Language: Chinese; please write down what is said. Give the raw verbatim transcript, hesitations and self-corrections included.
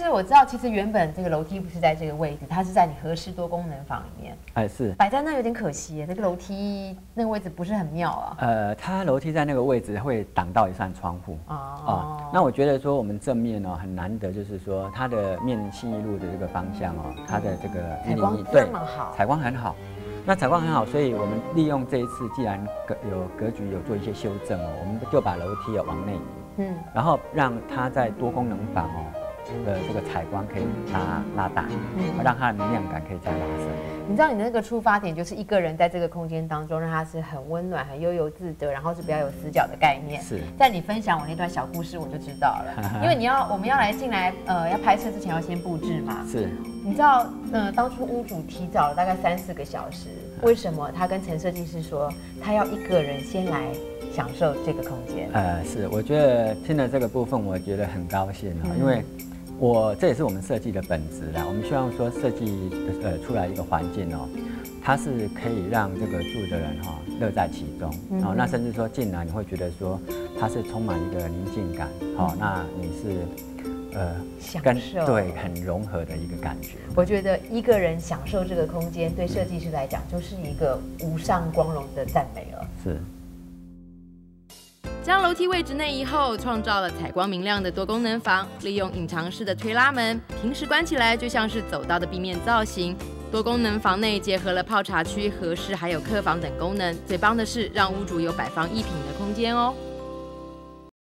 是我知道，其实原本这个楼梯不是在这个位置，它是在你和室多功能房里面。 哎，是摆在那有点可惜耶，这个楼梯那个位置不是很妙啊。 呃，它楼梯在那个位置会挡到一扇窗户哦、啊。那我觉得说我们正面哦很难得，就是说它的面信义路的这个方向哦，它的这个采光对那么好， 采光很好。那采光很好，所以我们利用这一次，既然格有格局有做一些修正哦，我们就把楼梯哦往内移，嗯，然后让它在多功能房哦的这个采光可以拉拉大，嗯，让它的明亮感可以再拉升。 你知道你的那个出发点就是一个人在这个空间当中，让它是很温暖、很悠游自得，然后是比较有死角的概念。 是， 在你分享我那段小故事，我就知道了，因为你要我们要来进来，呃，要拍摄之前要先布置嘛。 是， 你知道，呃，当初屋主提早了大概三四个小时，为什么？他跟陈设计师说，他要一个人先来享受这个空间。 呃，是，我觉得听了这个部分，我觉得很高兴啊、嗯，因为。我这也是我们设计的本质啦。我们希望说设计呃出来一个环境哦，它是可以让这个住的人哈、哦、乐在其中，嗯、哦，那甚至说进来你会觉得说它是充满一个宁静感，哦，嗯、那你是呃享受对很融合的一个感觉。 我觉得一个人享受这个空间，对设计师来讲就是一个无上光荣的赞美了。 是。 将楼梯位置内移后，创造了采光明亮的多功能房。利用隐藏式的推拉门，平时关起来就像是走道的壁面造型。多功能房内结合了泡茶区、和室还有客房等功能。最棒的是，让屋主有摆放艺品的空间哦。